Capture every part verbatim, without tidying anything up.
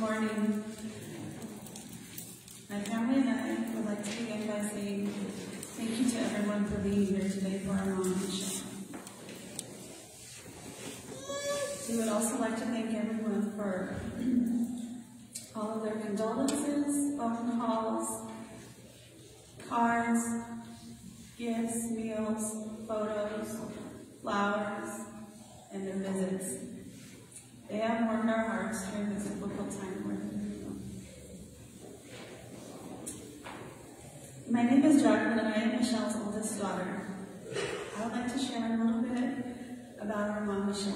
morning. My family and I would like to begin by saying thank you to everyone for being here today for our mom, Michelle. We would also like to thank everyone for all of their condolences, phone calls, cards, gifts, meals, photos, flowers, and their visits. They have warmed our hearts during this difficult time we're in. My name is Jacqueline, and I am Michelle's oldest daughter. I would like to share a little bit about our mom, Michelle.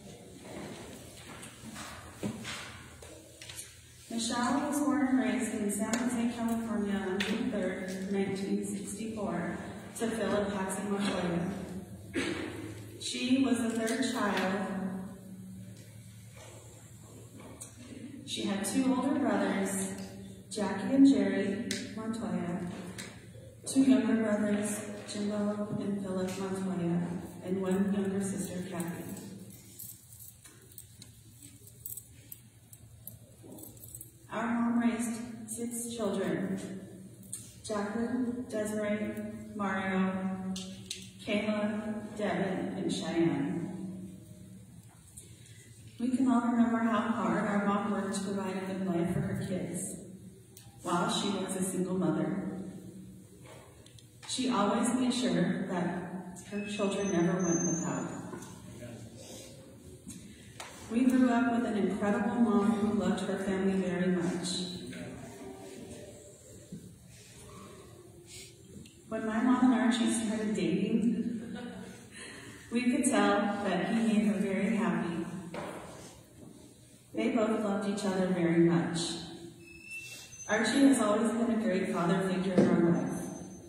Michelle was born and raised in San Jose, California on June third, nineteen sixty-four, to Phil and Patsy Montoya. She was the third child. She had two older brothers, Jackie and Jerry Montoya, two younger brothers, Jimbo and Philip Montoya, and one younger sister, Kathy. Our mom raised six children: Jacqueline, Desiree, Mario, Kayla, Devin, and Cheyenne. We can all remember how hard our mom worked to provide a good life for her kids while she was a single mother. She always made sure that her children never went without. We grew up with an incredible mom who loved her family very much. When my mom and Archie started dating, we could tell that he made her very happy. They both loved each other very much. Archie has always been a great father figure in our life.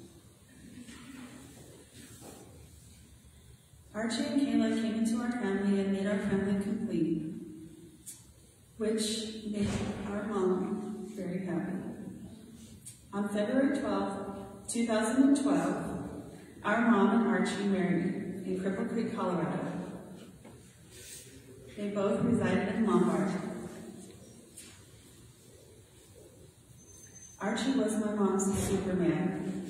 Archie and Kayla came into our family and made our family complete, which made our mom very happy. On February twelfth, two thousand twelve, our mom and Archie married in Cripple Creek, Colorado. They both resided in Lombard. Archie was my mom's Superman.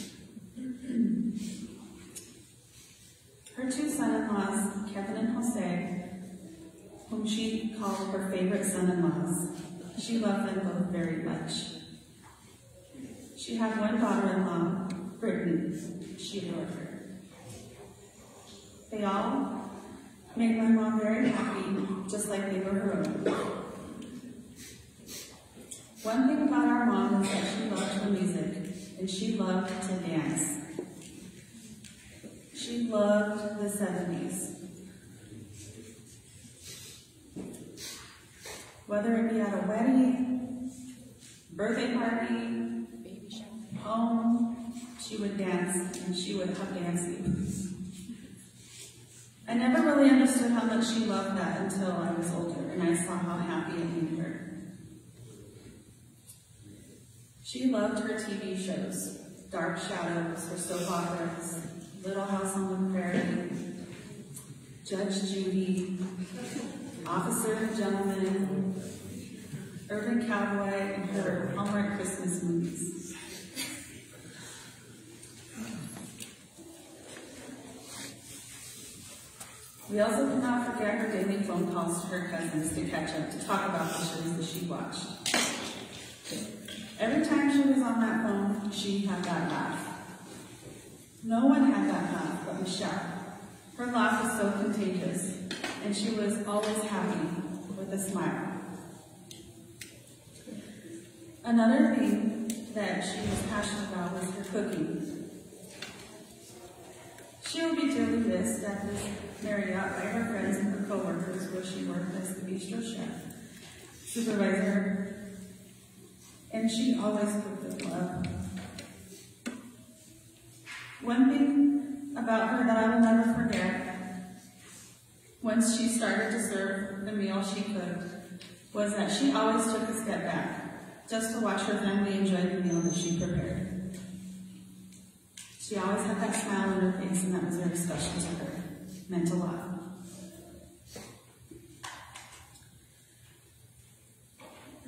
Her two son-in-laws, Kevin and Jose, whom she called her favorite son-in-laws, she loved them both very much. She had one daughter-in-law, Brittany. She adored her. They all made my mom very happy, just like they were her own. One thing about our mom is that she loved her music, and she loved to dance. She loved the seventies. Whether it be at a wedding, birthday party, baby shower, home, she would dance, and she would have dancing. I never really understood how much she loved that until I was older and I saw how happy it made her. She loved her T V shows, Dark Shadows, her soap operas, Little House on the Prairie, Judge Judy, Officer and Gentleman, Urban Cowboy, and her Hallmark Christmas movies. We also could not forget her daily phone calls to her cousins to catch up, to talk about the shows that she watched. Every time she was on that phone, she had that laugh. No one had that laugh but Michelle. Her laugh was so contagious, and she was always happy with a smile. Another thing that she was passionate about was her cooking. She will be dearly missed at this Marriott by her friends and her co-workers where she worked as the bistro chef, supervisor, and she always cooked with love. One thing about her that I will never forget, once she started to serve the meal she cooked, was that she always took a step back just to watch her family enjoy the meal that she prepared. She always had that smile on her face, and that was very special to her. It meant a lot.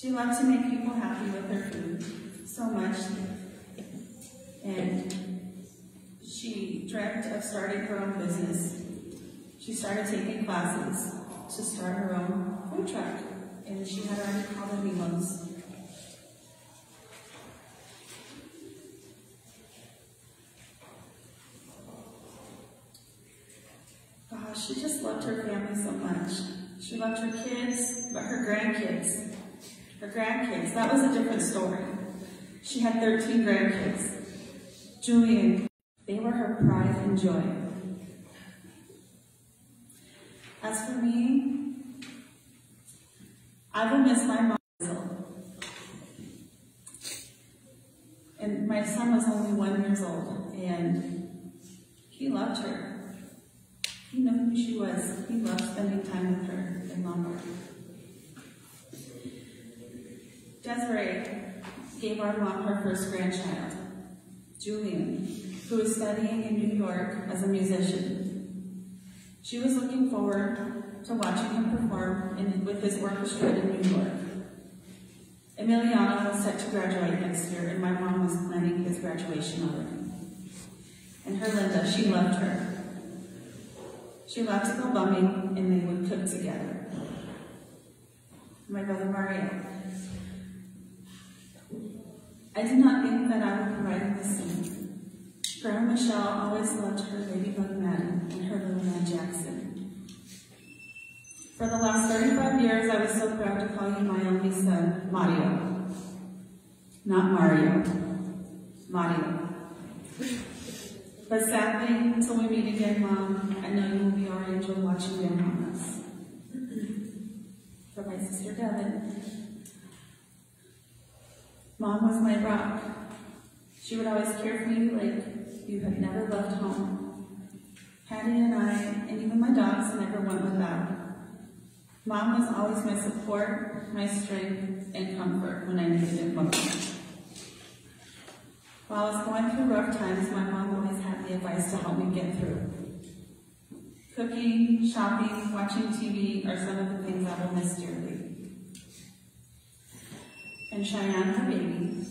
She loved to make people happy with her food so much, and she dreamt of starting her own business. She started taking classes to start her own food truck, and she had already called her Milos. Gosh, she just loved her family so much. She loved her kids, but her grandkids. Her grandkids, that was a different story. She had thirteen grandkids. Julian, they were her pride and joy. As for me, I will miss my mom. And my son was only one years old, and he loved her. He knew who she was. He loved spending time with her in Lombard. Desiree gave our mom her first grandchild, Julian, who is studying in New York as a musician. She was looking forward to watching him perform in, with his orchestra in New York. Emiliano was set to graduate next year, and my mom was planning his graduation already. And her Linda, she loved her. She loved to go bumming, and they would cook together. My brother Mario. I did not think that I would be writing this scene. Grandma Michelle always loved her Ladybug Maddie and her little man Jackson. For the last thirty-five years, I was so proud to call you my only son, Mario. Not Mario, Mario. But sadly, until we meet again, Mom, I know you will be our angel watching down on us. For my sister Devin, Mom was my rock. She would always care for you like you had never left home. Patty and I, and even my dogs, never went without. Mom was always my support, my strength, and comfort when I needed it most. While I was going through rough times, my mom always had the advice to help me get through. Cooking, shopping, watching T V are some of the things I will miss dearly. And Cheyenne, her baby.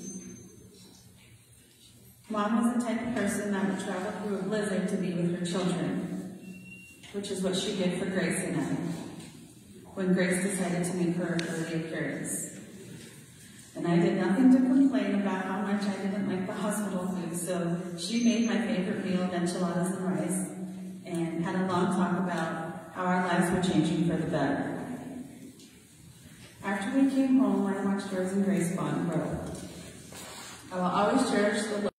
Mom was the type of person that would travel through a blizzard to be with her children, which is what she did for Grace and I, when Grace decided to make her early appearance. And I did nothing to complain about how much I didn't like the hospital food, so she made my favorite meal of enchiladas and rice, and had a long talk about how our lives were changing for the better. After we came home, I watched Rose and Grace bond and grow. I will always cherish the love.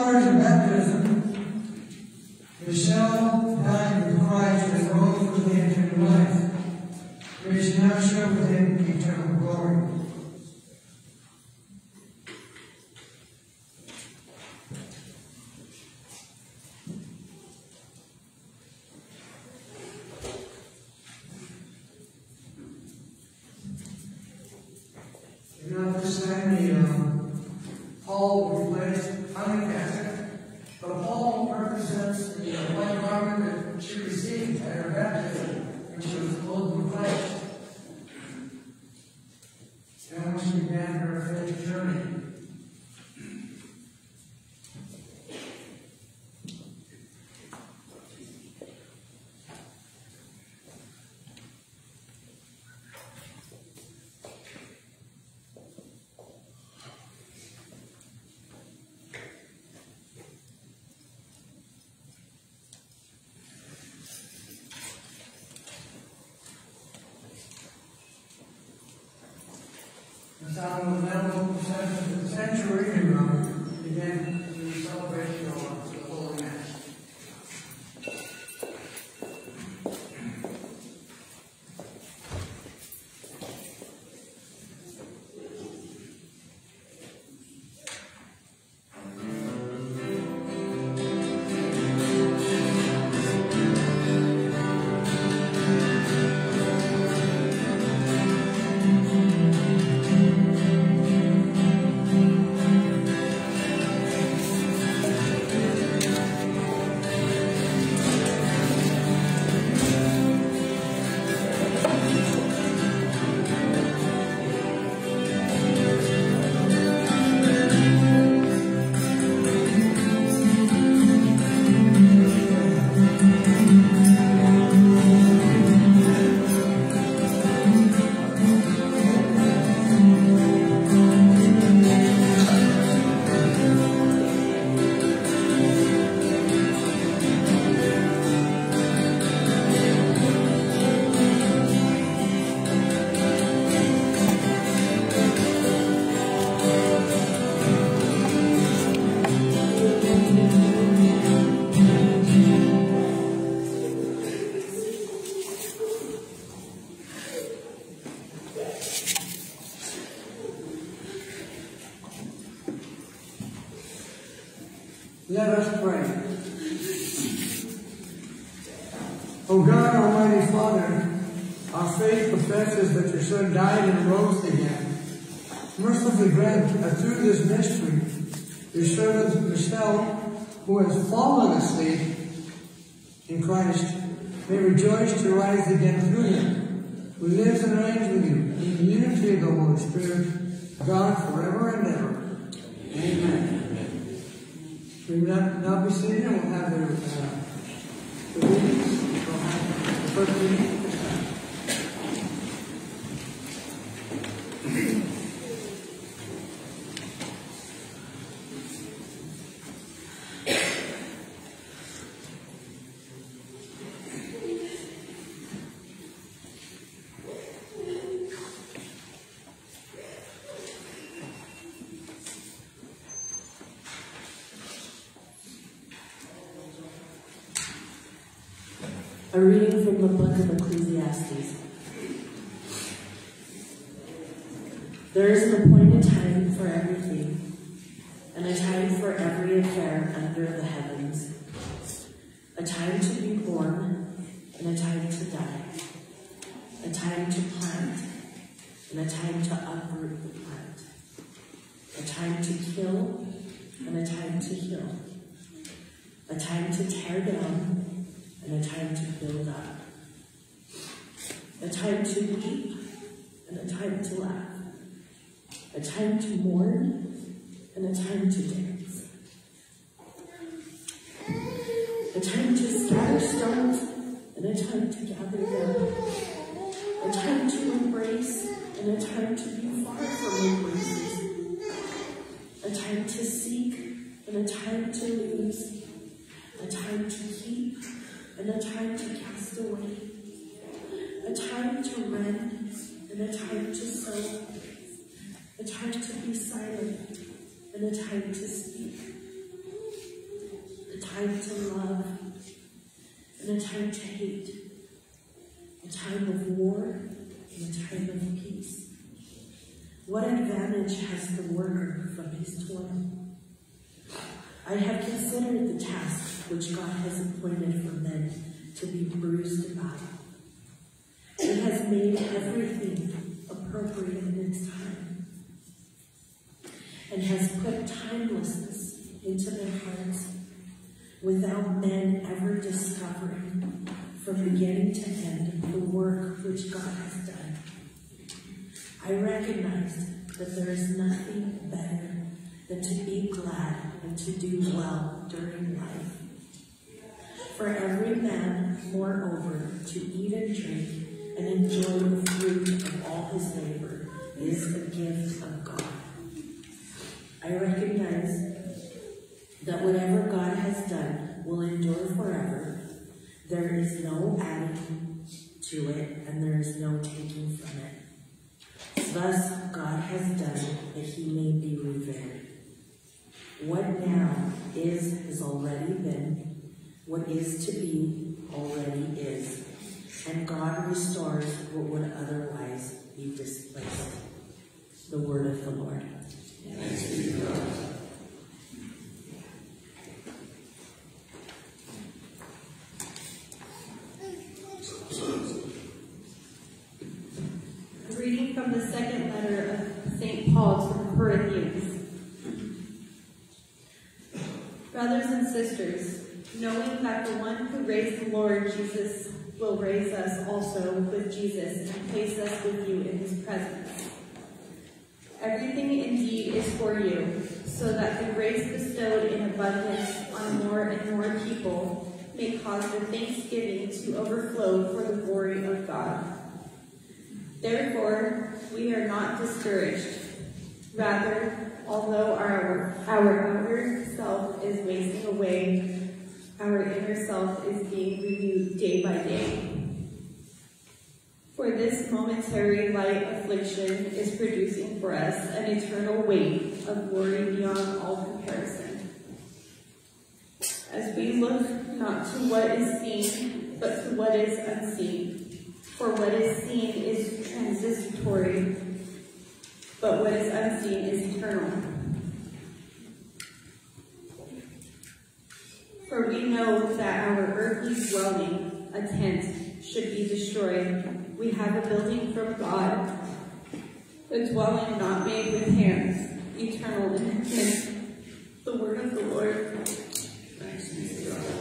stories of baptism, Michelle died with Christ and rose with him to new life, which now share with him eternal glory. Now this time the uh, Paul replaced uncasted, but Paul represents the uh, white garment that she received at her baptism when she was clothed with Christ. And when she began her faith journey. The sound of the medical procession of the sanctuary and uh, began the celebration of the Holy Mass. Let us pray. O God, Almighty Father, our faith professes that your Son died and rose again. Mercifully grant that through this mystery, your servant Michelle, who has fallen asleep in Christ, may rejoice to rise again through him, who lives and reigns with you in the unity of the Holy Spirit, God forever and ever. Amen. We will not, now be seated and we'll have the, uh, the readings. We'll have the first reading. A reading from the book of Ecclesiastes. There is an appointed time for everything, and a time for every affair under the heavens. A time to be born, and a time to die. A time to plant, and a time to uproot the plant. A time to kill, and a time to heal. A time to tear down, and a time to build up. A time to weep, and a time to laugh. A time to mourn, and a time to dance. A time to scatter stones, and a time to gather them. A time to embrace, and a time to be far from embraces. A time to seek, and a time to lose. A time to keep, and a time to cast away, a time to rend, and a time to sow, a time to be silent, and a time to speak, time to love and a time to hate, a time of war and a time of peace. What advantage has the worker from his toil? I have considered the task which God has appointed for men to be bruised about. It has made everything appropriate in its time, and has put timelessness into their hearts without men ever discovering from beginning to end the work which God has done. I recognize that there is nothing better than to be glad and to do well during life. For every man, moreover, to eat and drink and enjoy the fruit of all his labor is a gift of God. I recognize that whatever God has done will endure forever. There is no adding to it, and there is no taking from it. Thus God has done that he may be revered. What now is has already been, what is to be already is, and God restores what would otherwise be displaced. The word of the Lord. Thanks be to God. A reading from the second letter of Saint Paul to the Corinthians. Brothers and sisters, knowing that the one who raised the Lord Jesus will raise us also with Jesus and place us with you in his presence. Everything indeed is for you, so that the grace bestowed in abundance on more and more people may cause the thanksgiving to overflow for the glory of God. Therefore, we are not discouraged. Rather, although our, our outer self is wasting away, our inner self is being renewed day by day. For this momentary light affliction is producing for us an eternal weight of glory beyond all comparison. As we look not to what is seen, but to what is unseen. For what is seen is transitory, but what is unseen is eternal. For we know that our earthly dwelling, a tent, should be destroyed. We have a building from God, a dwelling not made with hands, eternal in heaven. The word of the Lord. Thanks be to God.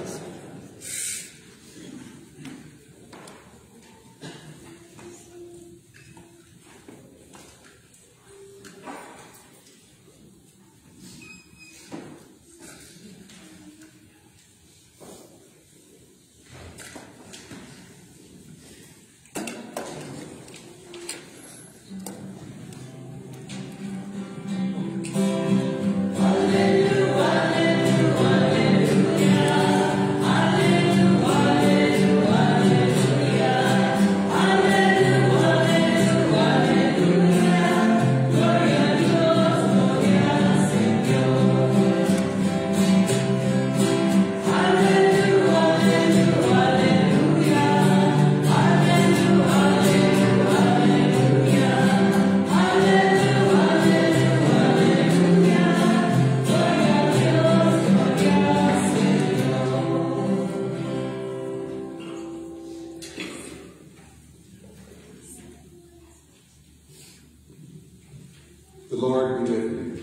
The Lord be with you.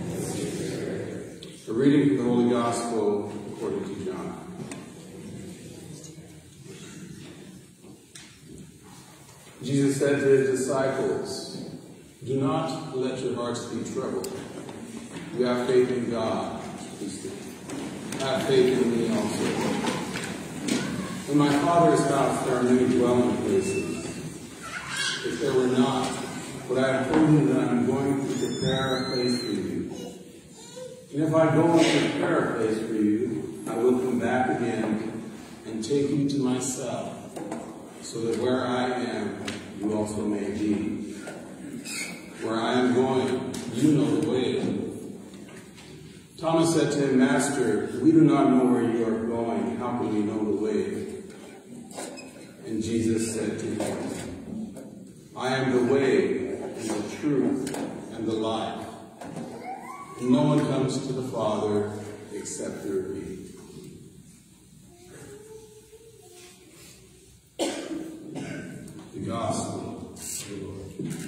A reading from the Holy Gospel according to John. Jesus said to his disciples, "Do not let your hearts be troubled. You have faith in God. Have faith in me also. In my Father's house there are many dwelling places. If there were not, but I have told you that I am going to prepare a place for you. And if I go and prepare a place for you, I will come back again and take you to myself, so that where I am, you also may be. Where I am going, you know the way. Thomas said to him, Master, we do not know where you are going. How can we know the way? And Jesus said to him, I am the way and the truth and the life. And no one comes to the Father except through me. The Gospel of the Lord.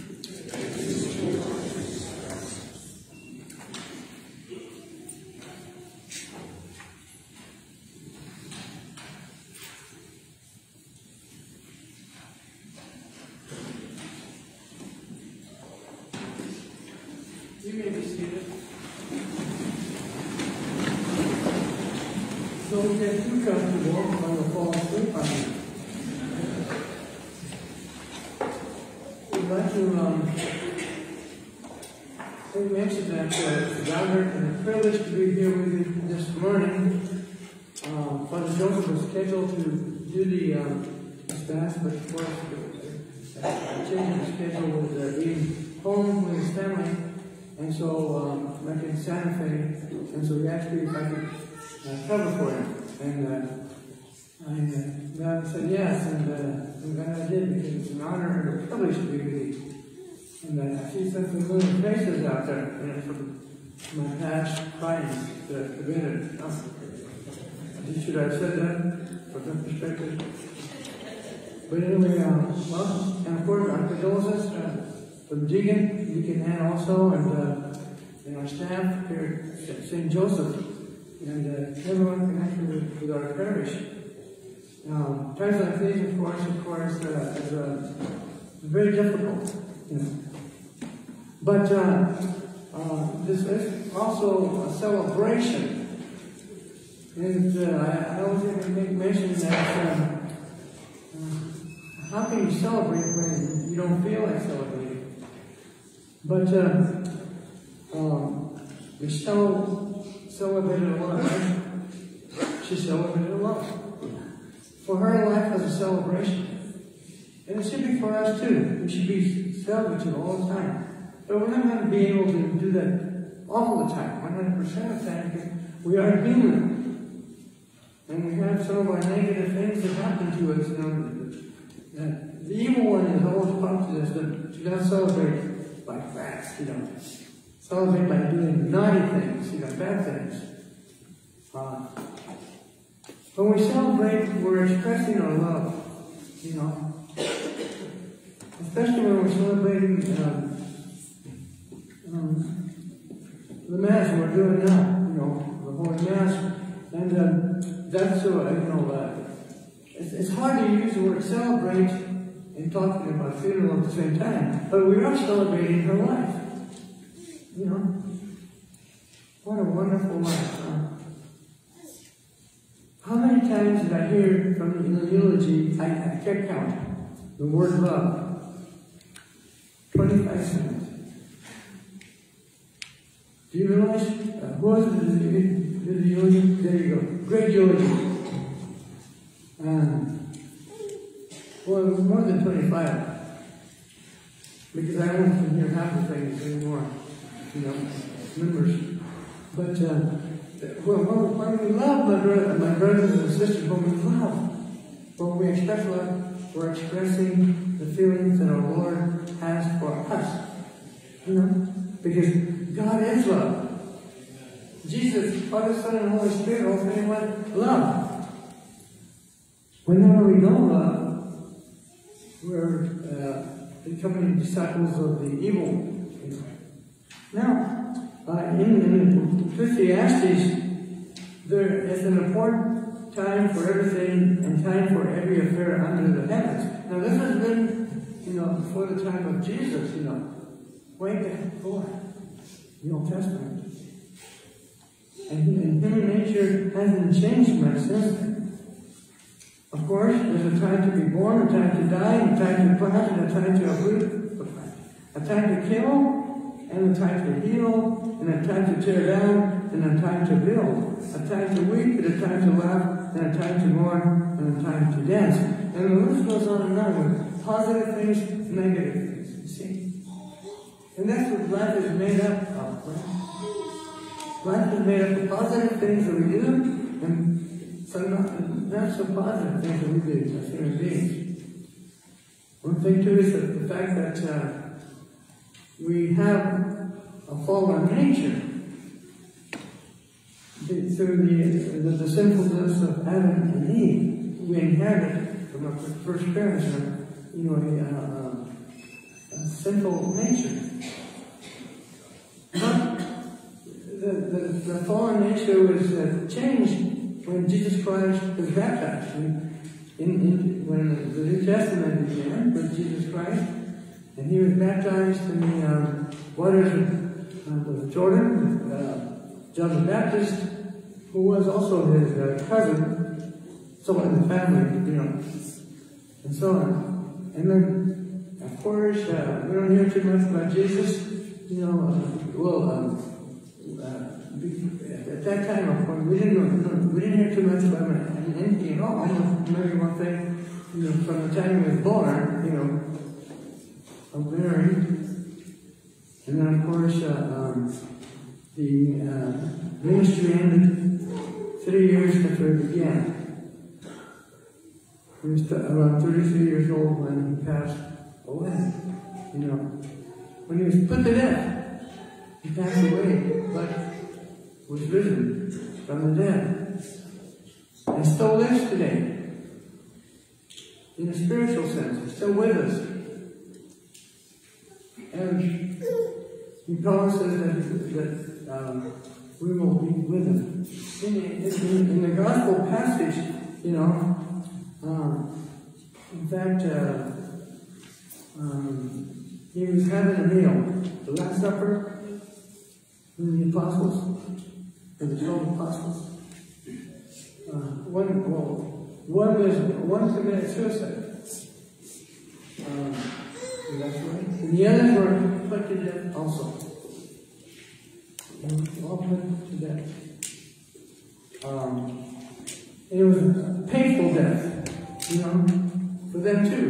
You may be seated. Don't get too comfortable on the fall asleep on you. We'd like to um, mention that uh, it's an honor and a privilege to be here with you this morning. Um, Father Joseph was scheduled to do the um, Mass, but of course, uh, changing the schedule with uh, being home with his family. And so, um, like in Santa Fe, and so he asked me if I could uh, cover for him. And uh, I uh, God said yes, and uh, I'm glad I did, because it's an honor and a privilege to be with you. And uh, I see some familiar faces out there, you know, from my past crimes that I've committed. Oh, should I have said that from that perspective? But anyway, uh, well, and of course, our condolences uh, from Deacon, Deacon Ann also, and, uh, and our staff here at Saint Joseph, and uh, everyone connected with, with our parish. Um, times like these, of course, of course, uh, is uh, very difficult, you know. But uh, uh, this is also a celebration. And uh, I, I always have to make mention that uh, uh, how can you celebrate when you don't feel like celebrating? But uh, um, Michelle celebrated a lot, right? She celebrated a lot. For her, life was a celebration. And it should be for us too. We should be celebrating all the time. But we're not going to be able to do that all the time, one hundred percent of the time, because we are human. And we have some of our negative things that happen to us. You know, that the evil one is always prompted us to, to not celebrate by fast, you know. Celebrate by doing naughty things, you know, bad things. Uh, when we celebrate, we're expressing our love, you know. Especially when we're celebrating um, um, the Mass we're doing now, you know, the Holy Mass. And uh, that's, uh, you know, uh, it's, it's hard to use the word celebrate and talking about funeral at the same time. But we are celebrating her life. You know? What a wonderful life, huh? How many times did I hear from in the eulogy, I, I kept counting, the word love? twenty-five times. Do you realize, uh, who was the, the, the eulogy? There you go. Great eulogy. Um, well, it was more than twenty-five. Because I don't can hear half the things anymore, you know, members. But uh, well, when we love my, brother, my brothers and sisters, when we love, when we express love, we're expressing the feelings that our Lord has for us. You know? Because God is love. Jesus, Father, Son, and Holy Spirit, all three in one, love. Whenever we know love, we're uh, becoming disciples of the evil. You know? Now, uh, in, in Ecclesiastes, there is an important time for everything and time for every affair under the heavens. Now, this was written, you know, before the time of Jesus, you know, way back before the Old Testament. And, and human nature hasn't changed much since then. Of course, there's a time to be born, a time to die, a time to plant, and a time to uproot, a time to kill, and a time to heal, and a time to tear down, and a time to build, a time to weep, and a time to laugh, and a time to mourn, and a time to dance. And the list goes on and on with positive things, negative things, you see. And that's what life is made up of, right? Life is made up of positive things that we do and some not, not so positive things that we do as human beings. One thing too is that the fact that uh, we have a fallen nature through the, the, the sinfulness of Adam and Eve. We inherit from our first parents, you know, a, a, a sinful nature. But the, the, the fallen nature was uh, changed when Jesus Christ was baptized. In, in, when the New Testament began with Jesus Christ, and he was baptized in the um, waters of, uh, of Jordan, uh, John the Baptist, who was also his uh, cousin, so in the family, you know, and so on. And then, of course, uh, we don't hear too much about Jesus, you know, uh, well, um, Uh, at that time, of course, we didn't know, we didn't hear too much about anything at all. Maybe one thing, you know, from the time he was born, you know, of Mary, and then of course uh, um, the uh, ministry ended three years after it began. He was around thirty-three years old when he passed away. You know, when he was put to death, he passed away, but was risen from the dead, and still lives today. In a spiritual sense, he's still with us. And he promises that, that um, we will be with him. In, in, in the gospel passage, you know, um, in fact, uh, um, he was having a meal, the Last Supper, with the apostles. And the twelve apostles. Uh, one, well, one was one committed suicide. Um, that's right. And the others were put to death also. And all put to death. Um, and it was a painful death, you know, for them too.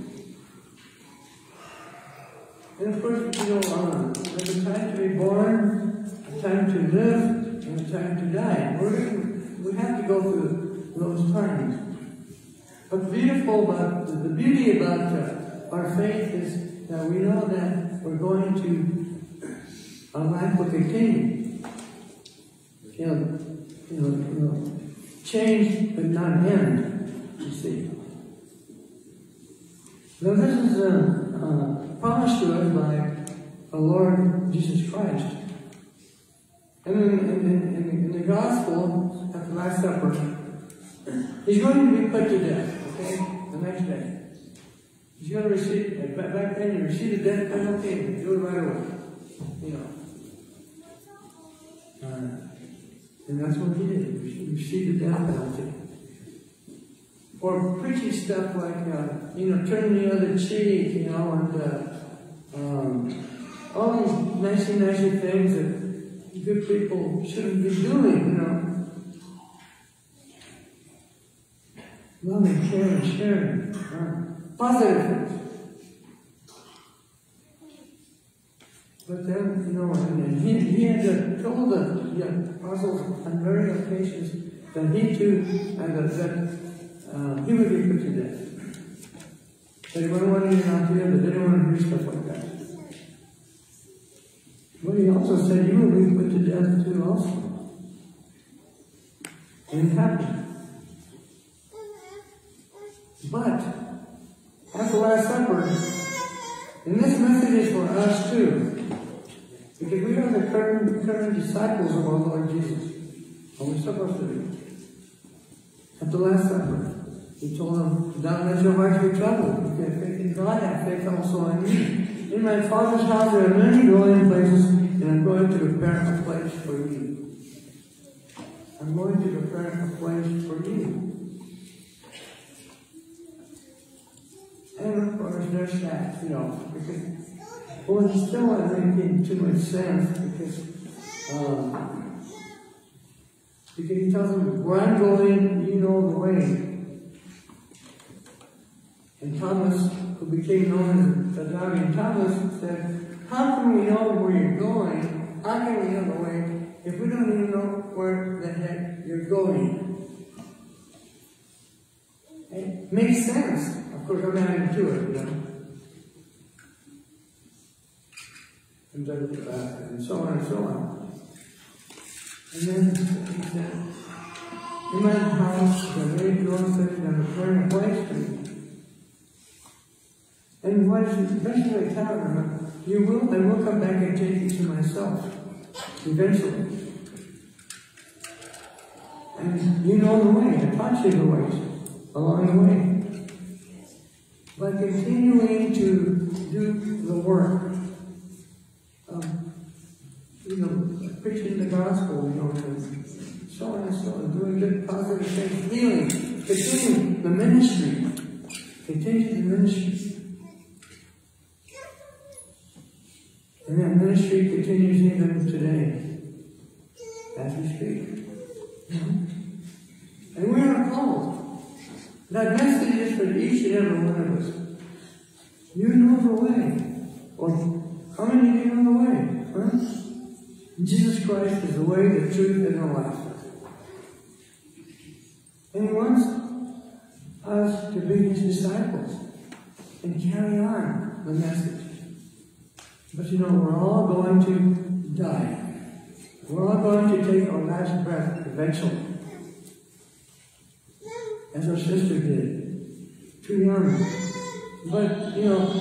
And of course, you know, uh, there's a time to be born, a time to live, and a time to die. We're, we have to go through those times. What's beautiful about, the beauty about uh, our faith is that we know that we're going to a life will continue. You know, you know, you know, change but not end, you see. Now this is a, a promise to us by our Lord Jesus Christ. And in, in, in, in the gospel, at the Last Supper, he's going to be put to death, okay, the next day. He's going to receive, back then you receive the death penalty and do it right away, you know. Uh, and that's what he did, he received the death penalty. Or preaching stuff like, uh, you know, turn the other cheek, you know, and uh, um, all these nicey, nicey things that good people shouldn't be doing, you know. Loving, caring, sharing, uh, positive things. But then, you know, and he, he had to told the, the apostles on various occasions that he too, and that, that uh, he would be put to death. They wouldn't want to get out here, but they didn't want to do stuff like that. But he also said, you will be put to death too also. And it happened. But, at the Last Supper, and this message is for us too, because we are the current, current disciples of our Lord Jesus. What we're supposed to do. At the Last Supper, he told them, don't let your hearts be troubled. If you have faith in God, have faith also in me. In my Father's house there are many dwelling places, and I'm going to prepare a place for you. I'm going to prepare a place for you. And of course, there's that, you know, because, well, it's still not making too much sense, because, um, because he tells them, where I'm going, you know the way. And Thomas, who became known as the doubting Thomas, said, how can we know where you're going? How can we know the way if we don't even know where the heck you're going, it makes sense. Of course, I'm not into it, you know. And, uh, and so on and so on. And then he said, in my house, the lady girl sitting on the corner of White Street. And what is eventually telling her, you will, I will come back and take you to myself. Eventually. And you know the way, I taught you the ways along the way. By continuing to do the work of, you know, preaching the gospel, you know, and so on and so on, doing good, positive things, healing, continuing the ministry, continue the ministry. And that ministry continues even today, as we speak. Mm-hmm. And we are called. That message is for each and every one of us. You know the way. Or how many of you know the way? Huh? Jesus Christ is the way, the truth, and the life. And He wants us to be His disciples and carry on the message. But you know, we're all going to die. We're all going to take our last breath eventually. As our sister did. Too young. But, you know,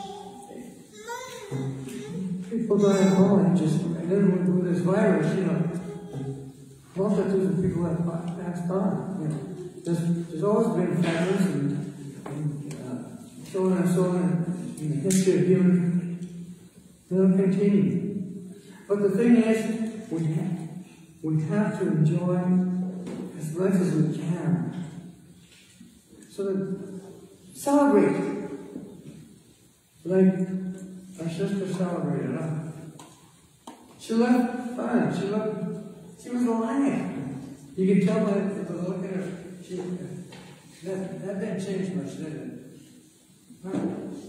people die at home, just, and then with, with this virus, you know, multitudes of people have passed on. You know, there's, there's always been families and, and uh, so on and so on in the history of human. They'll continue. But the thing is, we have, we have to enjoy as much as we can. So that, celebrate. Like our sister celebrated, huh? She loved fun. She loved, she was alive. You can tell by the look at her. She, that, that didn't change much, did it? Huh?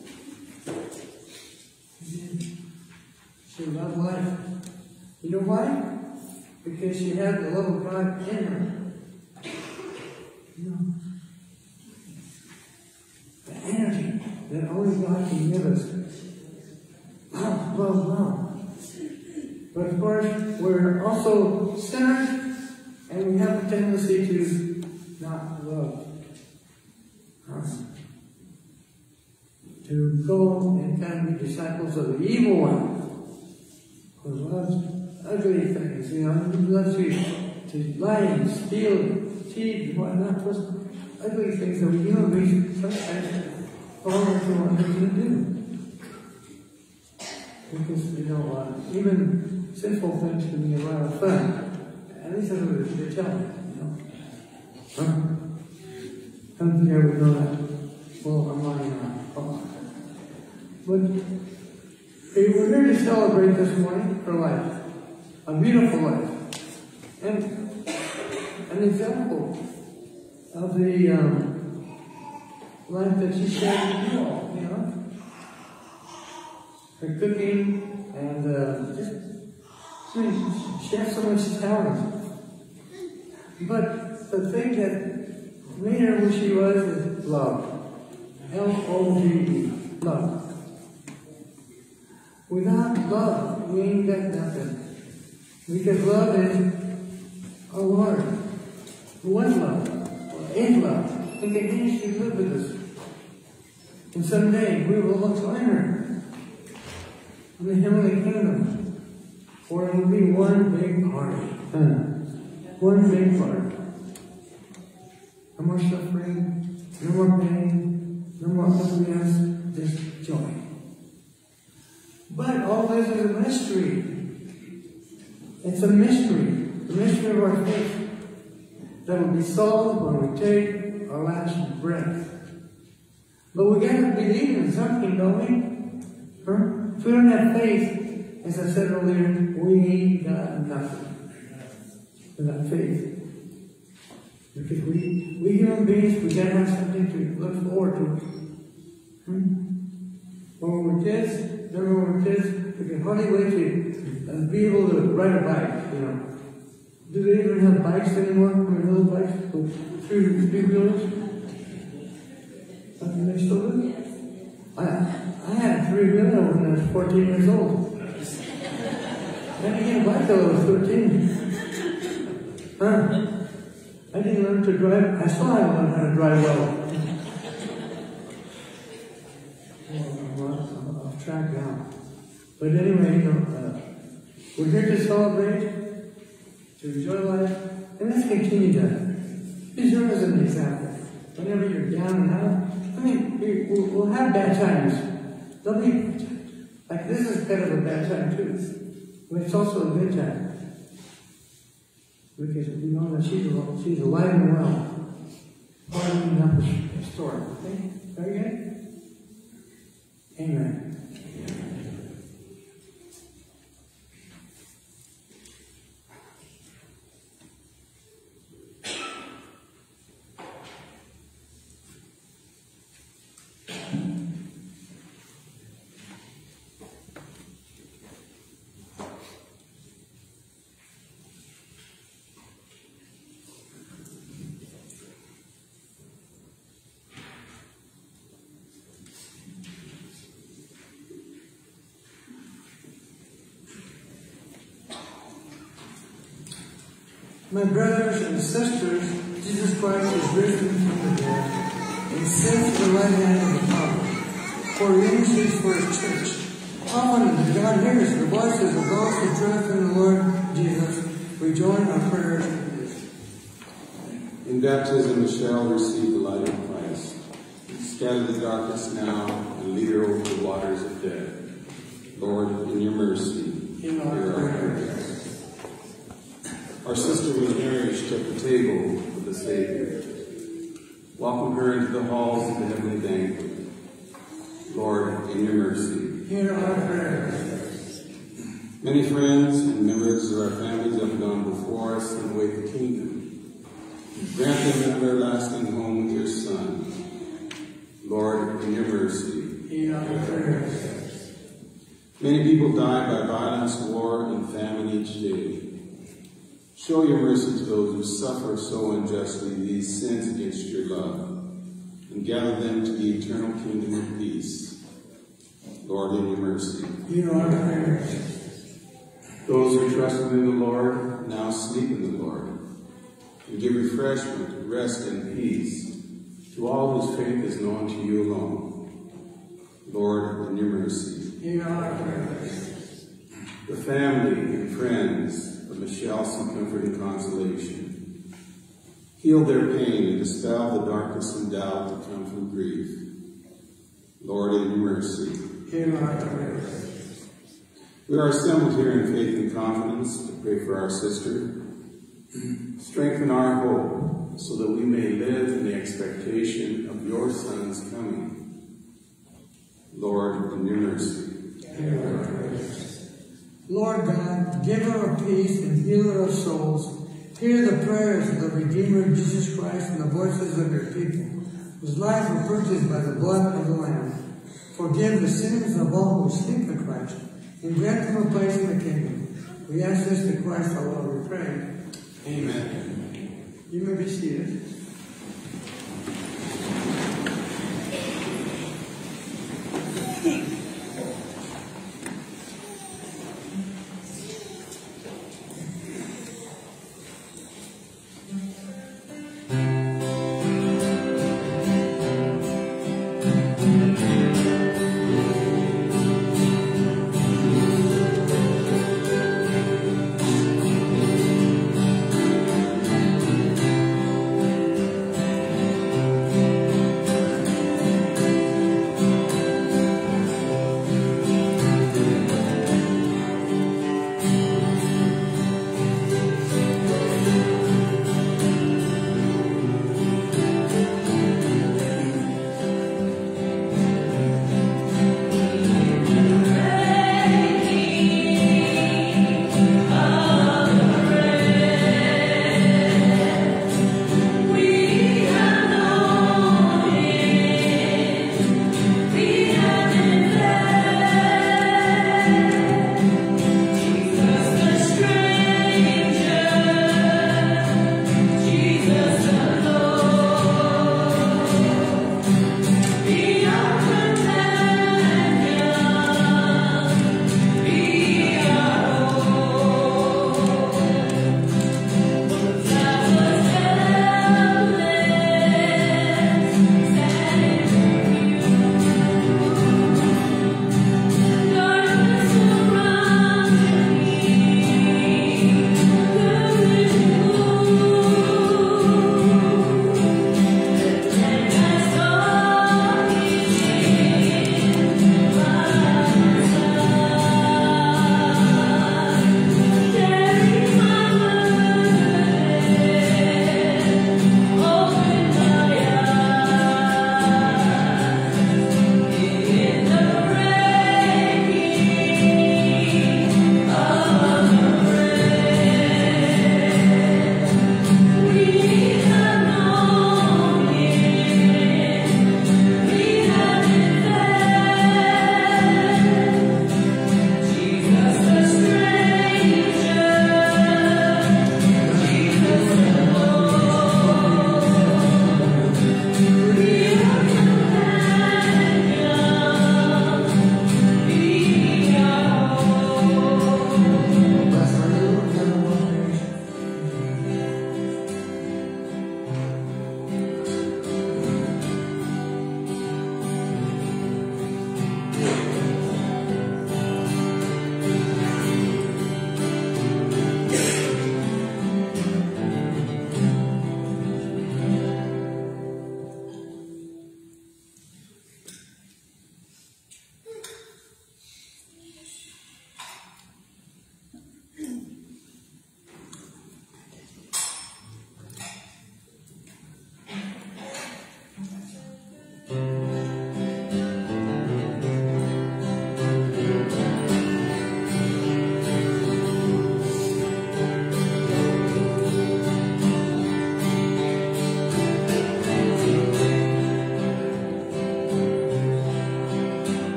She loved life. You know why? Because she had the love of God in her. You know, the energy that only God can give us. Love, love, love. But of course, we're also sinners, and we have a tendency to not love. Huh? To go and kind of be disciples of the evil one. Who loves ugly things, you know, who loves to, to lie and steal, cheat, and whatnot, those ugly things that we human beings sometimes fall into what we can do. Because, you know, uh, even sinful things can be a lot of fun. At least that's what they tell me, you know. Huh? Come here, we know that. Well, I'm lying on. Oh. But hey, we're here to celebrate this morning for life. A beautiful life. And an example of the um, life that she shared with you all, you know. Her cooking and uh, just, I mean, she has so much talent. But the thing that made her who she was is love. L O V E. Love. Without love, we ain't got nothing. Because love is our Lord. Who was love? Or is love. And continues to live with us. And someday we will look like her in the heavenly kingdom. Or it will be one big party. Huh. One big party. No more suffering, no more pain, no more ugliness, just joy. But all this is a mystery. It's a mystery. The mystery of our faith that will be solved when we take our last breath. But we gotta believe in something, don't we? Huh? If we don't have faith, as I said earlier, we ain't got nothing without faith. Because we, we human beings, we gotta have something to look forward to. Hmm? When we were kids, remember when we were kids, I can hardly wait to uh, be able to ride a bike, you know. Do they even have bikes anymore? I mean, little bikes? Three, three wheelers? Uh, they still do? I, I had a three wheeler when I was fourteen years old. I didn't get a bike till I was thirteen. Huh? I didn't learn to drive. I still haven't learned how to drive well. I'm off track now. But anyway, you know, uh, we're here to celebrate, to enjoy life, and let's continue that. Use her as an example. Whenever you're down and out, I mean, we, we'll, we'll have bad times. There'll be, like, this is kind of a bad time too, but it's also a good time. Because we know that she's, she's alive and well. Pardon up the story, okay? Very good? Amen. My brothers and sisters, Jesus Christ is risen from the dead and sits at the right hand of the Father, for he intercedes for his church. Confident that God hears the voices of those who trust in the Lord Jesus, we join our prayers with his. In baptism, Michelle received the light of Christ. Scatter the darkness now and lead her over the waters of death. Lord, in your mercy, hear our prayers. Our sister was nourished at the table with the Savior. Welcome her into the halls of the heavenly banquet. Lord, in your mercy, hear our prayers. Many friends and members of our families have gone before us and await the kingdom. Grant them an everlasting home with your Son. Lord, in your mercy, hear our prayers. Many people die by violence, war, and famine each day. Show your mercy to those who suffer so unjustly these sins against your love, and gather them to the eternal kingdom of peace. Lord, in your mercy, hear our prayers. Those who trust in the Lord now sleep in the Lord, and give refreshment, rest, and peace to all whose faith is known to you alone. Lord, in your mercy, hear our prayers. The family and friends of Michelle some comfort and consolation. Heal their pain and dispel the darkness and doubt that come from grief. Lord, in your mercy, hear our prayers. We are assembled here in faith and confidence to pray for our sister. Strengthen our hope so that we may live in the expectation of your Son's coming. Lord, in your mercy, hear our prayers. Lord God, giver of peace and healer of souls, hear the prayers of the Redeemer Jesus Christ and the voices of your people, whose lives were purchased by the blood of the Lamb. Forgive the sins of all who sleep in Christ, and grant them a place in the kingdom. We ask this in Christ our Lord, we pray. Amen. You may be seated.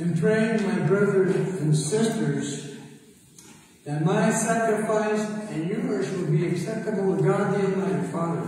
and praying, my brothers and sisters, that my sacrifice and yours will be acceptable to God the Almighty Father.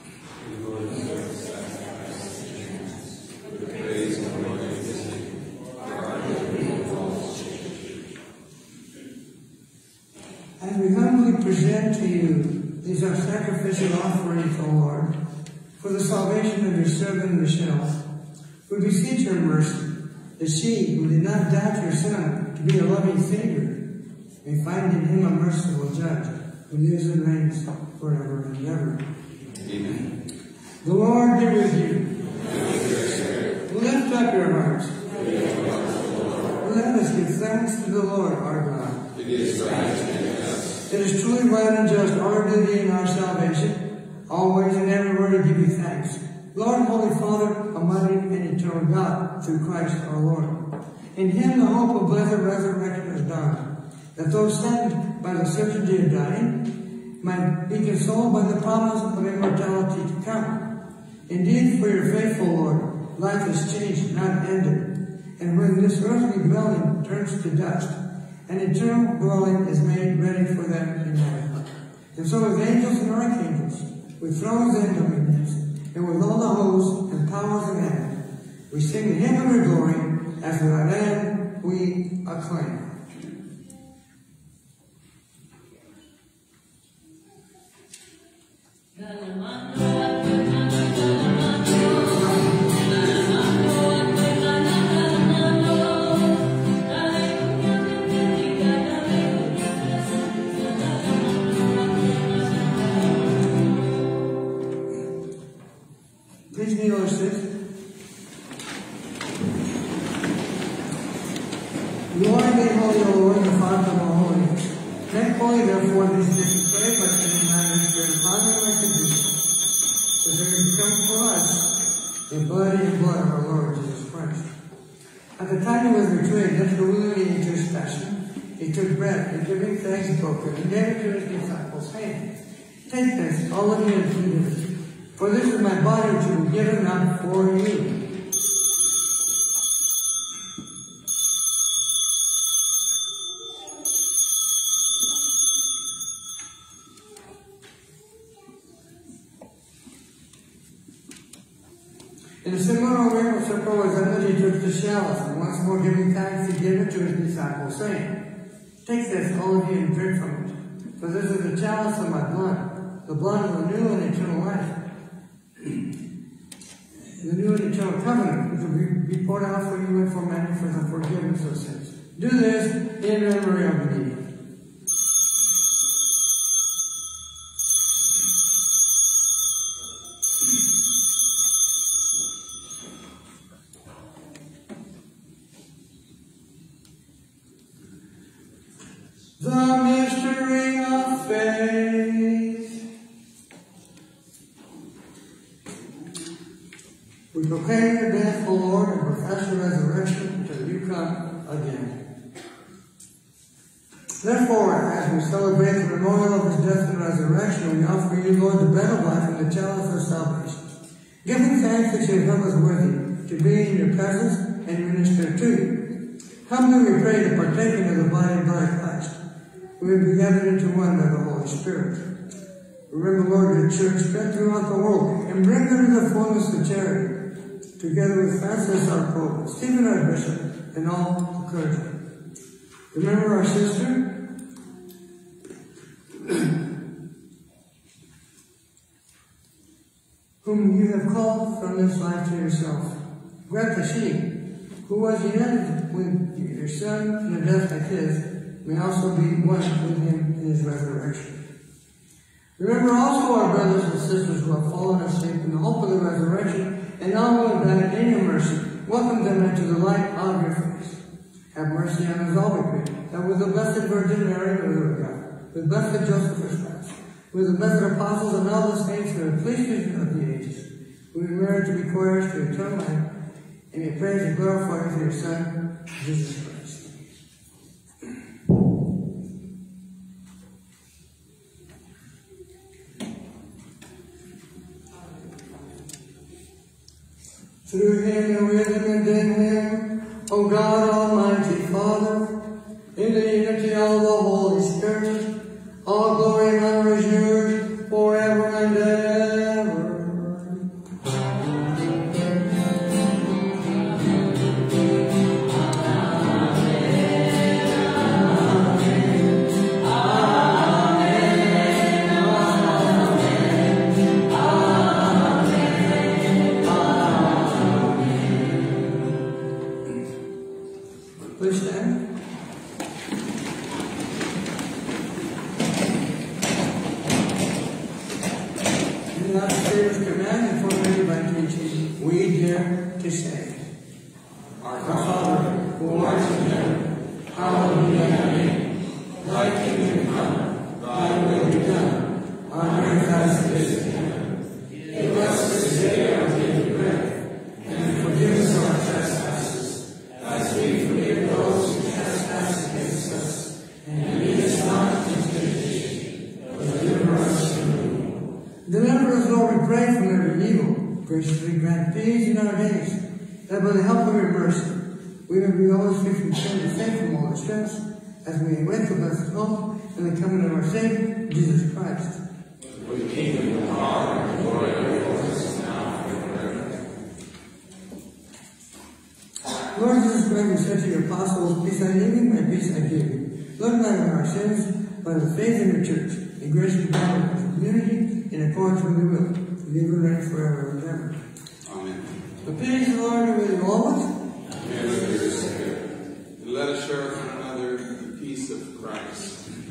As we humbly present to you these are sacrificial offerings, O Lord, for the salvation of your servant Michelle, we beseech your mercy, that she, who did not doubt your Son to be a loving Savior, may find in him a merciful judge, who lives and reigns forever and ever. Amen. The Lord be with you. Lift up your hearts. Let us give thanks to the Lord our God. It is right and just. It is truly right and just, our duty and our salvation, always and everywhere to give you thanks. Lord, Holy Father, Almighty and eternal God, through Christ our Lord. In him the hope of blessed resurrection is dawned, that those saddened by the certainty of dying might be consoled by the promise of immortality to come. Indeed, for your faithful Lord, life is changed, not ended. And when this earthly dwelling turns to dust, an eternal dwelling is made ready for them in heaven. And so with angels and archangels, with thrones and dominions, and with all the hosts and powers of heaven, we sing the hymn of your glory, as with our end we acclaim. Please kneel or sit. Glory be holy, O Lord, the Father of all holy. Make holy, therefore, these things to pray, but in the manner of your Father, like to do. For there has come for us the body and blood of our Lord Jesus Christ. At the time he was betrayed, after willingly into his passion, he took bread, and giving thanks, broke it, and gave it to his disciples, saying, Take this, all of you, and eat of it. For this is my body which will be given up for you. In a similar way, when supper was ended, he took the chalice, and once more giving thanks, he gave it to his disciples, saying, Take this, all of you, and drink from it. For this is the chalice of my blood, the blood of the new and eternal life. The new and eternal covenant, which will be, be poured out for you and for many for the forgiveness of sins. Do this in memory of me. The mystery of faith. We proclaim your death, O Lord, and profess your resurrection until you come again. Therefore, as we celebrate the memorial of his death and resurrection, we offer you, Lord, the bread of life and the chalice of salvation, giving thanks that you have held us worthy to be in your presence and minister to you. Humbly we pray to partaking of the body and blood of Christ. We will be gathered into one by the Holy Spirit. Remember, Lord, your church spread throughout the world, and bring them to the fullness of charity, together with Francis our Pope, Stephen our Bishop, and all the clergy. Remember our sister, whom you have called from this life to yourself. Grant that she, who was united with your Son in a death like his, may also be one with him in his resurrection. Remember also our brothers and sisters who have fallen asleep in the hope of the resurrection, and now who have died in your mercy. Welcome them into the light of your face. Have mercy on us all, we pray, that with the Blessed Virgin Mary, Mother of God, with Blessed Joseph, her spouse, with the blessed apostles and all the saints who have pleased you of the ages, we merit to be co-heirs to eternal life, and we praise and glorify through your Son, Jesus Christ. Through him and with him and in him, O God, Almighty Father, in the unity of the Holy Spirit, all glory and honor is yours forever and ever. Please stand. In that Savior's command and formulated by teaching, we dare to say, Our Father, who art in heaven, hallowed be thy name. Thy kingdom come, thy will be done, on earth as it is in heaven. Give us this day our daily bread, and forgive us our trespasses, as we forgive those who trespass against us. And lead us not into temptation, but deliver us from evil. Deliver us, Lord, we pray, from every evil. Graciously grant peace in our days, that by the help of your mercy, we may be always free from sin and safe from all distress, as we await the blessed hope and the coming of our Savior, Jesus Christ. For the kingdom, the power, and the glory are yours, now and forever. Lord Jesus Christ, you said to your apostles, peace I leave you, my peace I give you. Look not on our sins, but the faith in your church, and grace to God as a community in accordance with your will, to live and reign forever and ever. Amen. The peace of the Lord be with you always. And with your spirit. And let us share with one another the peace of Christ.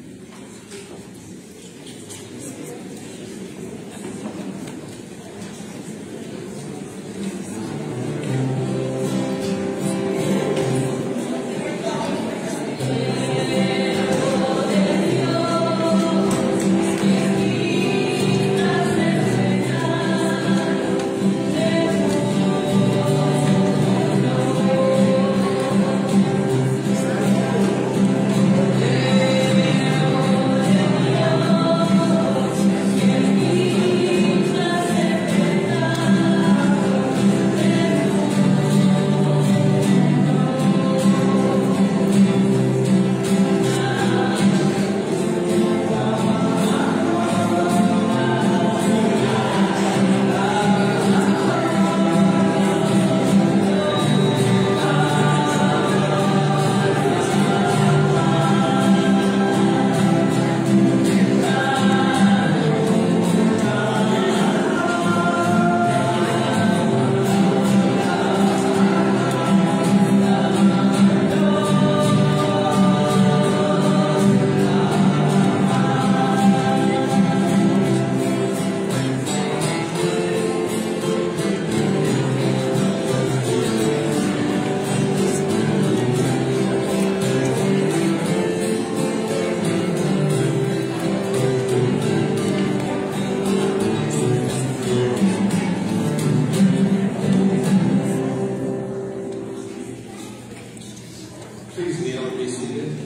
Please kneel and be seated.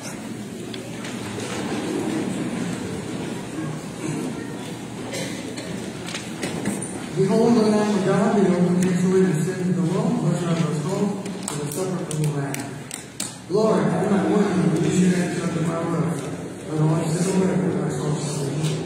Behold the Lamb of God, the one who takes away the sins of the world. Blessed are those souls that are separate from the Lamb. Lord, I'm not worthy that you should enter under my roof, but I want to sit away with my soul shall be healed.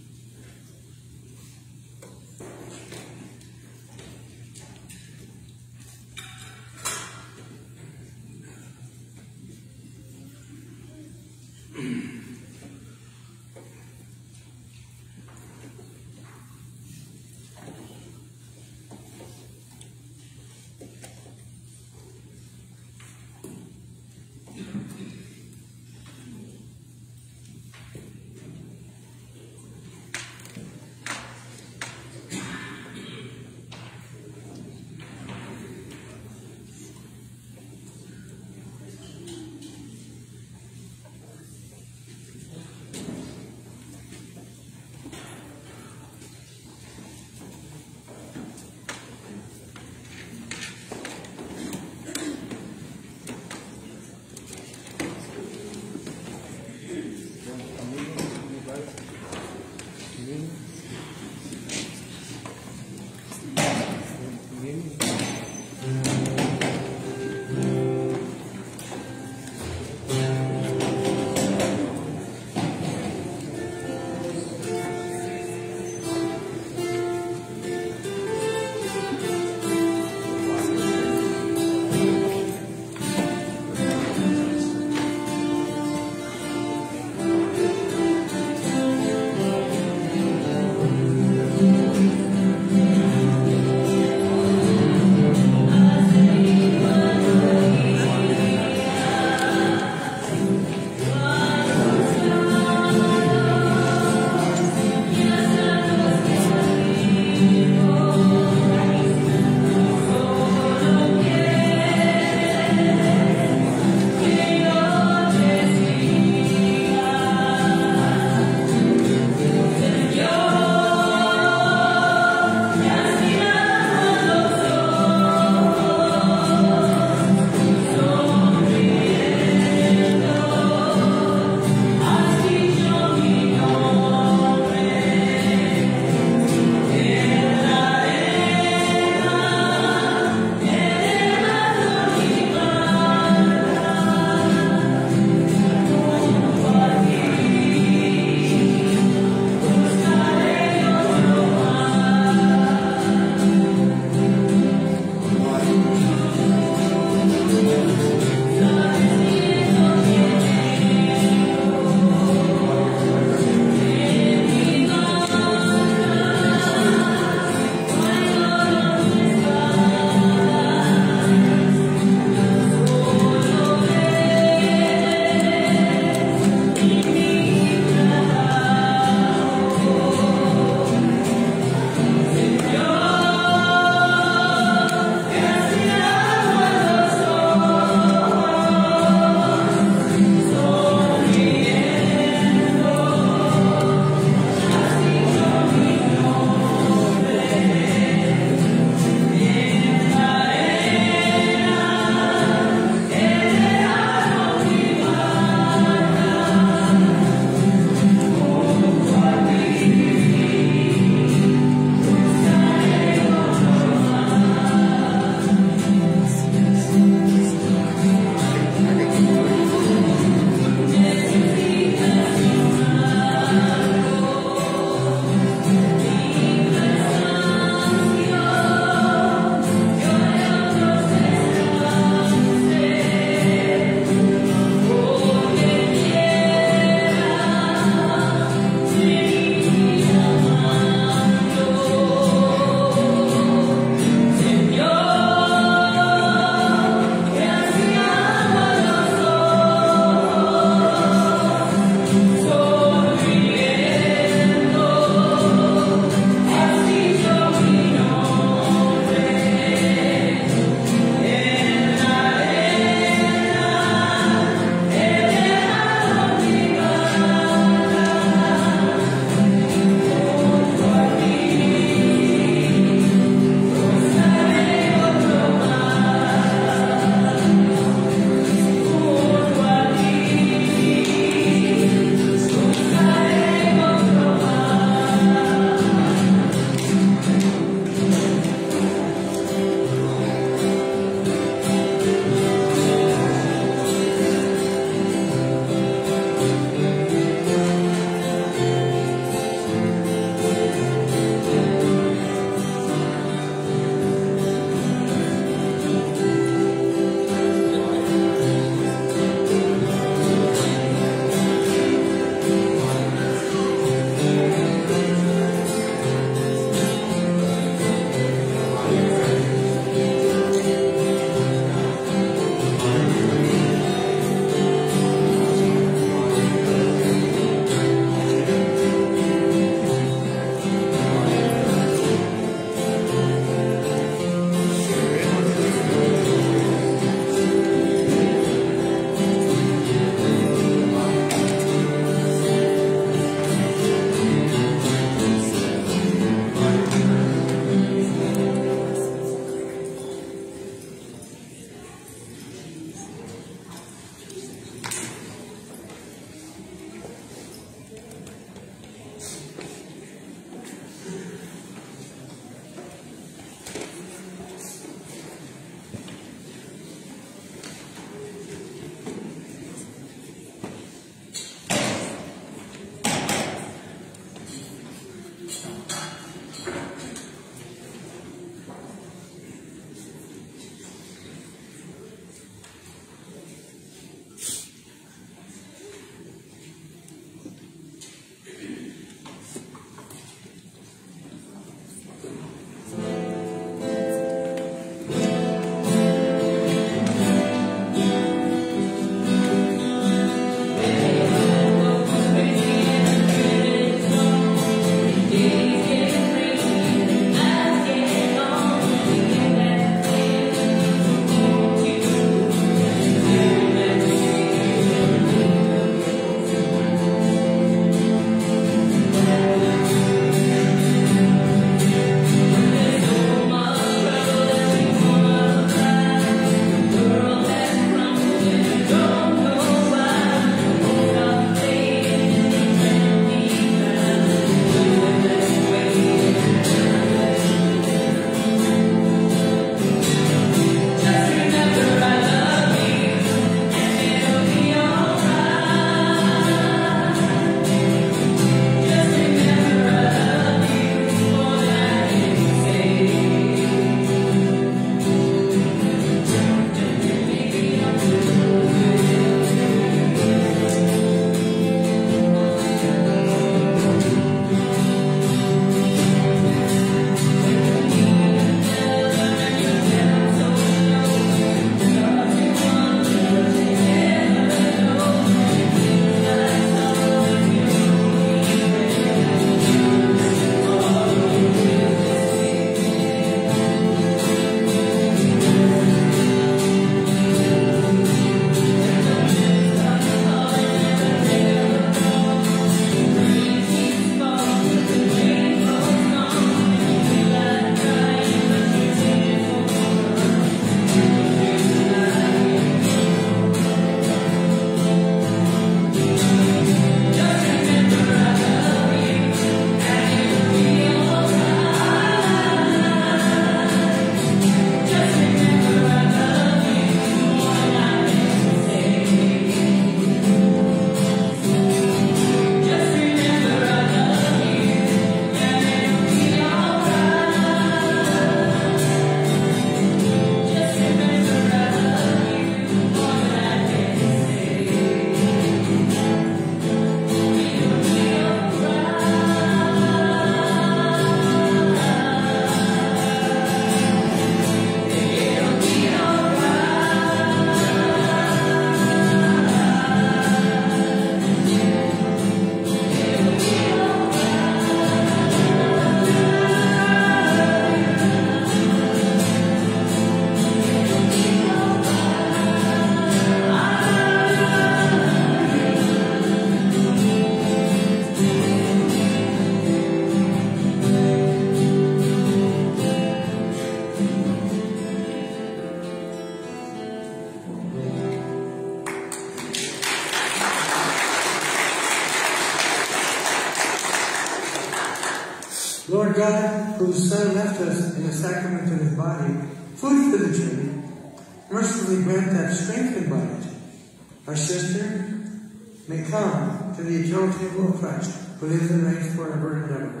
God, whose Son left us in the sacrament of his body, food for the journey, mercifully grant that, strengthened by it, our sister may come to the eternal table of Christ, who lives and reigns forever and ever.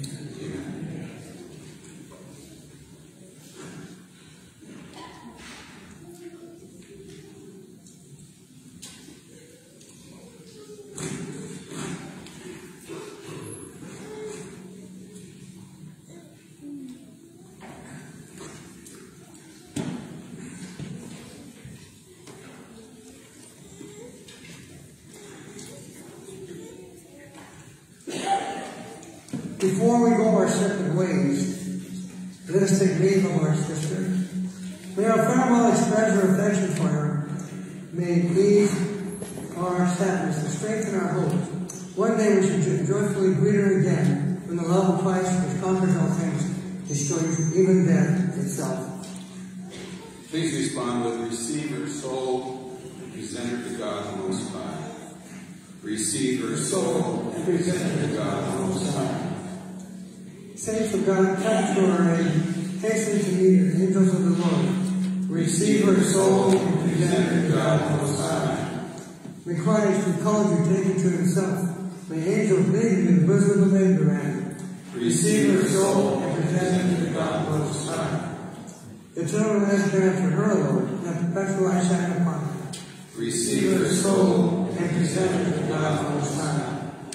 Before we go our separate ways, let us take leave of our sister. May our farewell express our affection for her. May it please our sadness to strengthen our hope. One day we should joyfully greet her again, when the love of Christ, which conquers all things, destroys even death itself. Please respond with receive her soul and present her to God the Most High. Receive her soul and present her to God the Most High. Saints of God, come to our aid. Hasten to meet her, angels of the Lord. Receive her soul and present her to God the Most High. May Christ, who called you, take you to himself. May angels lead you in the bosom of Abraham. Receive her soul and present her to God the Most High. Eternal rest grant to her, Lord, and perpetual light shine upon her. Receive her soul and present her to God the Most High.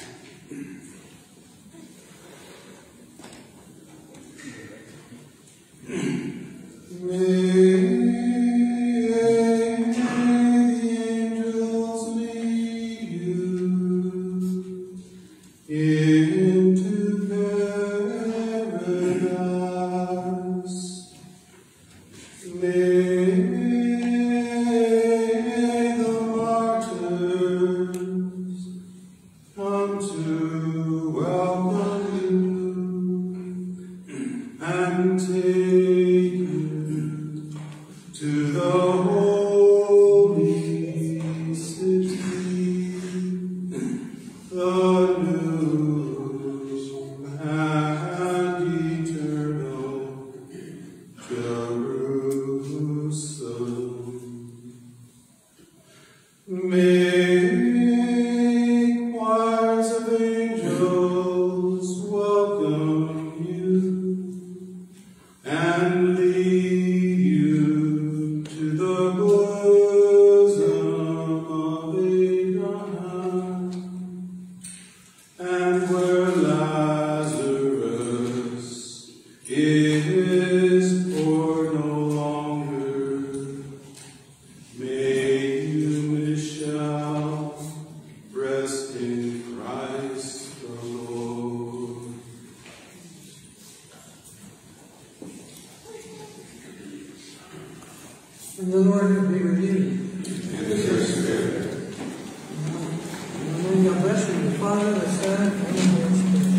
And the Lord be with you. And with your spirit. And may God bless you, the Father, the Son, and the Holy Spirit.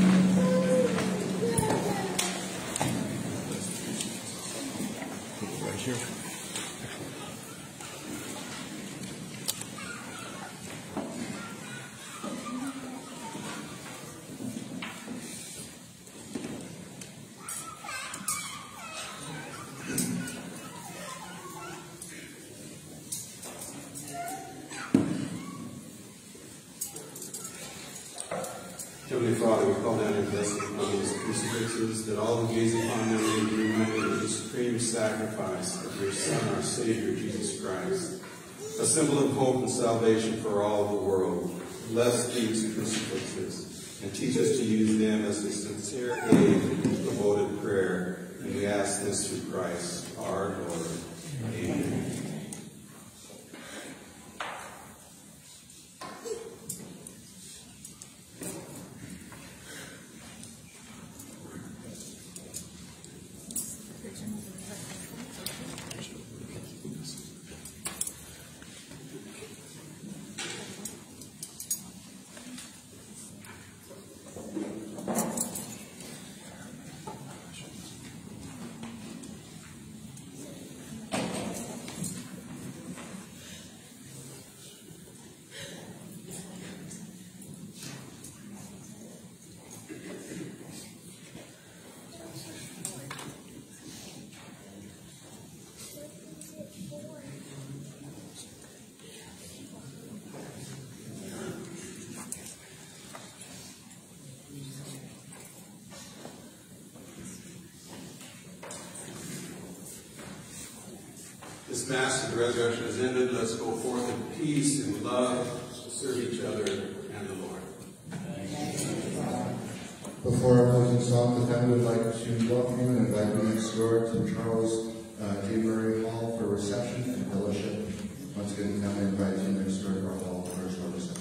Right here. Heavenly Father, we call down your blessing upon these crucifixes, that all who gaze upon them may be reminded of the supreme sacrifice of your Son, our Savior, Jesus Christ, a symbol of hope and salvation for all the world. Bless these crucifixes and teach us to use them as a sincere aid in devoted prayer. And we ask this through Christ, our Lord. Amen. This Mass of the Resurrection is ended. Let's go forth in peace and love to serve each other and the Lord. Before our closing song, the family would like to welcome you and invite you next door to Charles uh, J. Murray Hall for reception and fellowship. Once again, the family invites you next door to our hall for a short reception.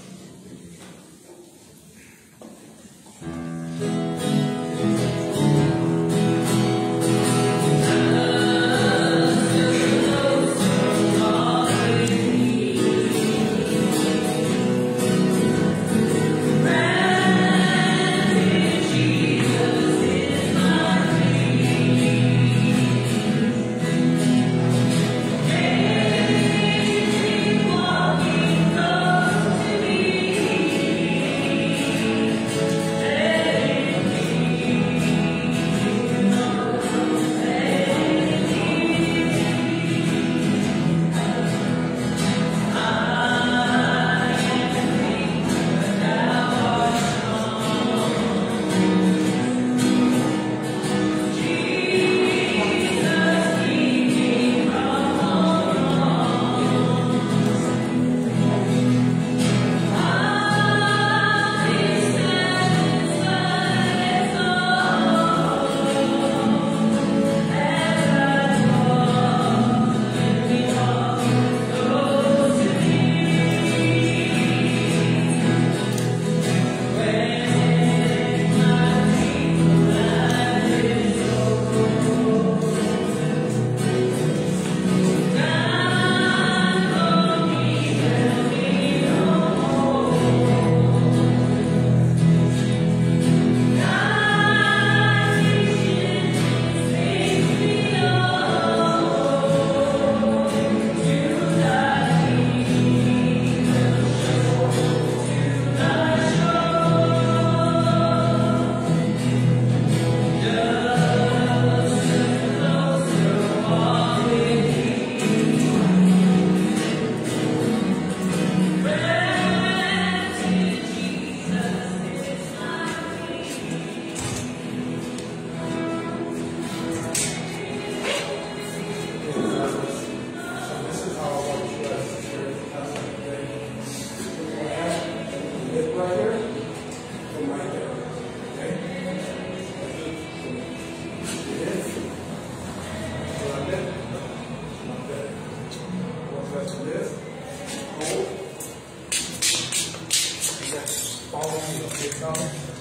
Follow me, okay, Father?